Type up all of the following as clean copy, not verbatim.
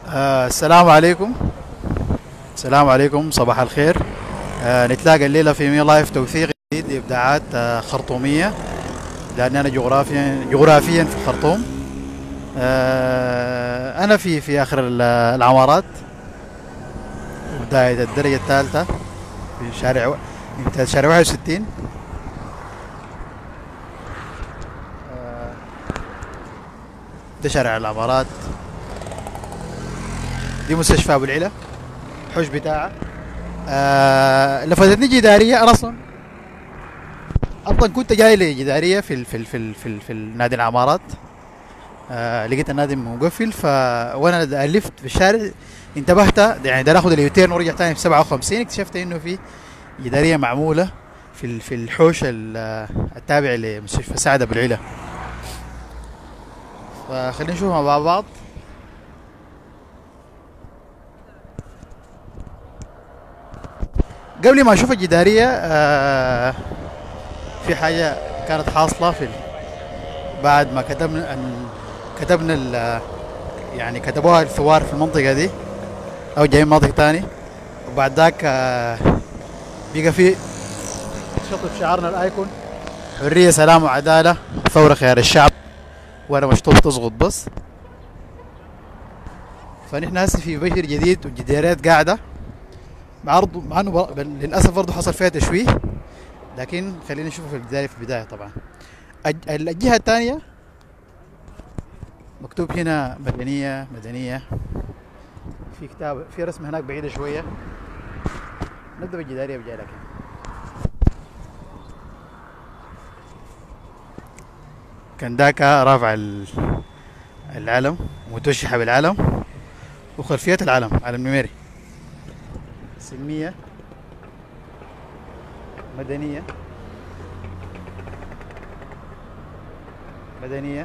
السلام عليكم. السلام عليكم، صباح الخير. نتلاقى الليلة في مي لايف توثيق جديد لإبداعات خرطومية، لأني أنا جغرافيا في الخرطوم. أنا في آخر العمارات، بداية الدرجة الثالثة في شارع 61. ده شارع العمارات، دي مستشفى أبو العلا، حوش بتاعه. لفتتني جدارية. أنا أصلا كنت جاي لجدارية في نادي العمارات. لقيت النادي مقفل، وانا الفت في الشارع انتبهت، يعني ده اخذ اليوتيرن ورجع تاني في 57. اكتشفت انه في جداريه معموله في الحوش التابع لمستشفى سعد ابو العلا. فخلينا نشوفها مع بعض. قبل ما اشوف الجداريه، في حاجه كانت حاصله بعد ما كتبنا يعني كتبوها الثوار في المنطقه دي، او جايين مناطق تاني. وبعد ذاك بقى في شطب شعارنا الايكون: حريه سلام وعداله، ثوره خيار الشعب. وانا مشطوب تزغط بس. فنحن هسه في بشر جديد، والجداريات قاعده مع انه للاسف برضه حصل فيها تشويه، لكن خلينا نشوفه في البدايه. طبعا الجهه الثانيه مكتوب هنا مدنيه. في كتاب، في رسم هناك بعيده شويه. نبدا بالجداريه بجاي لك. كان داك رافع العلم، متوشحة بالعلم، وخلفية العلم علم نميري. سلمية، مدنية، مدنية،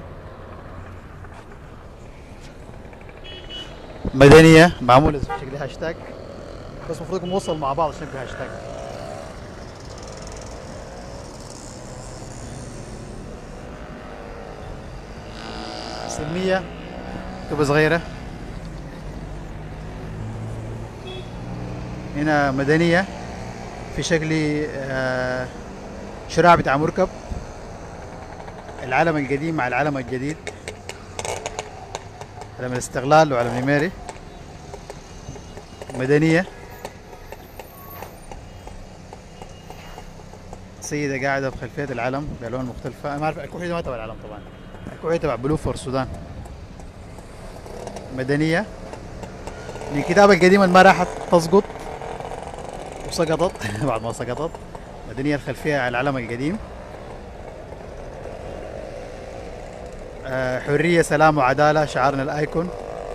مدنية، معمولة بشكل هاشتاج، بس المفروض يكون موصل مع بعض عشان يبقى هاشتاج. سلمية كتبة صغيرة. هنا مدنية في شكل شراع بتاع مركب، العلم القديم مع العلم الجديد، علم الاستغلال وعلم نميري. مدنية، سيدة قاعدة بخلفية العلم بألوان مختلفة. أنا ما أعرف الكحولي ما تبع العلم طبعا، الكحولي تبع بلو فور السودان. مدنية الكتابة القديمة اللي ما راحت تسقط وسقطت بعد ما سقطت. مدنية الخلفية على العلم القديم. حرية سلام وعدالة، شعارنا الأيكون.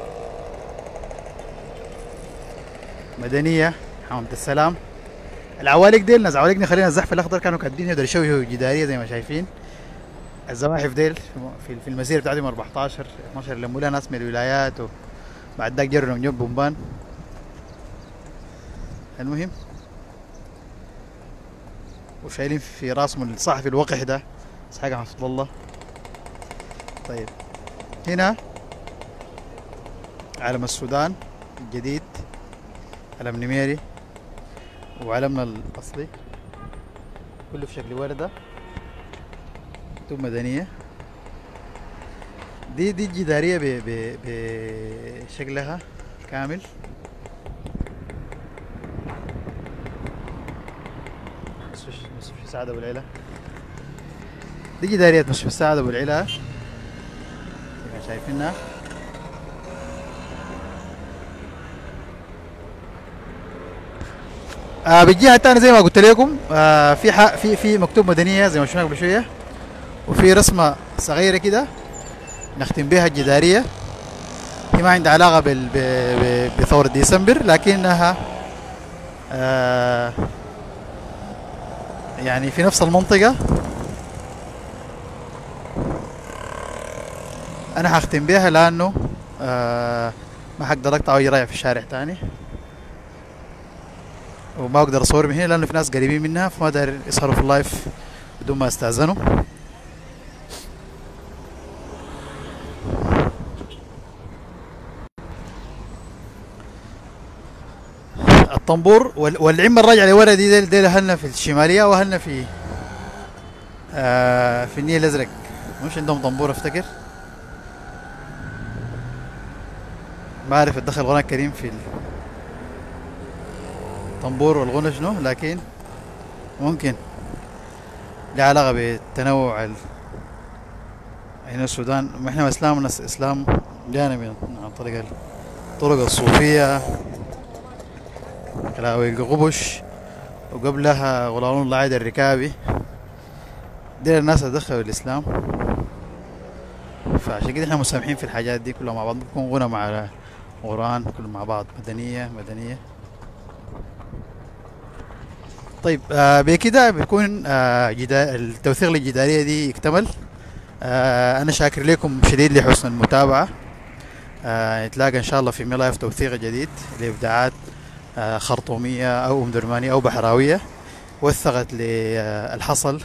مدنية حمامة السلام. العوالق ديل ناس عوالقنا خلينا الزحف الأخضر كانوا كاتبين يقدروا يشوهوا جدارية زي ما شايفين. الزواحف ديل في المسيرة بتاعتهم 14 12 لموا لها ناس من الولايات، وبعد ذاك جروا من جنب بومبان. المهم، وشايلين في راسهم الصحفي الوقح ده اسحاق حفظ الله. طيب، هنا علم السودان الجديد، علم نميري، وعلمنا الأصلي كله في شكل وردة، مكتوب مدنية. دي الجدارية بشكلها كامل. مستشفى سعد أبو العلا، دي جدارية مستشفى سعد أبو العلا زي ما شايفينها. بالجهة الثانية زي ما قلت لكم، في مكتوب مدنية زي ما شفنا قبل شوية، وفي رسمة صغيرة كده نختم بها الجدارية. هي ما عندها علاقة بثورة ديسمبر، لكنها يعني في نفس المنطقة. أنا هختم بها لأنه ما حقدر أقطع أي رايح في الشارع تاني، وما أقدر أصور من هنا لأنه في ناس قريبين منها، فما داير يظهروا في اللايف بدون ما استأذنوا. الطنبور والعمة الراجعة لورا دي أهلنا في الشمالية وأهلنا في في النيل الأزرق. مش عندهم طنبور أفتكر. ما أعرف الدخل القرآن الكريم في الطنبور والغنى شنو، لكن ممكن له علاقة بالتنوع هنا السودان. ما احنا اسلامنا اسلام جانا من عن طريق الطرق الصوفية كلاوي القبش، وقبلها غلام الله عايد الركابي. دي الناس اللي دخلوا الاسلام، فعشان كده احنا مسامحين في الحاجات دي كلها مع بعض. بيكون غنى مع قرآن كله مع بعض، مدنية مدنية. طيب بكده بيكون التوثيق الجدارية دي اكتمل. انا شاكر لكم شديد لحسن المتابعة. نتلاقى ان شاء الله في ملايف توثيق جديد لابداعات خرطومية او ام درمانية او بحراوية وثقت للحصل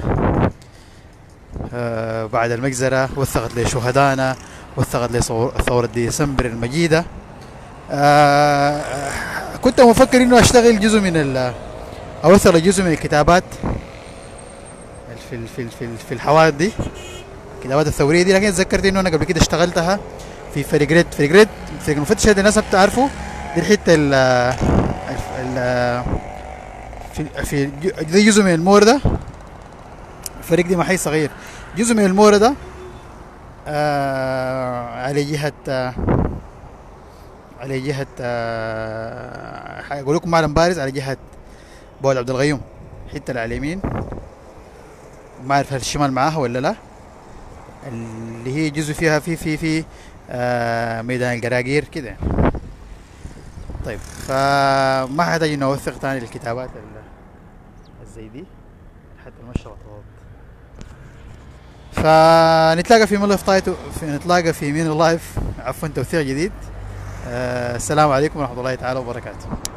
بعد المجزرة، وثقت لشهدائنا، وثقت لثورة ديسمبر المجيدة. كنت مفكر انه اشتغل جزء من اوثق جزء من الكتابات في الحوادث دي، الكتابات الثورية دي، لكن تذكرت انه انا قبل كده اشتغلتها في فريق ريد. فريق المفتش هذا الناس بتعرفه، دي الحتة في دي جزء من الموردة. الفريق دي محي صغير، جزء من الموردة على جهة اقول لكم معلم بارز، على جهة بول عبد الغيوم، الحتة اللي على اليمين. ما اعرف هل الشمال معاها ولا لا، اللي هي جزء فيها في ميدان القراقير كده. طيب فما حتحتاج انه اوثق تاني الكتابات الزي دي حتى المشروع. فنتلاقى في ملف طايتو، نتلاقى في مين لايف عفوا توثيق جديد. السلام عليكم ورحمة الله تعالى وبركاته.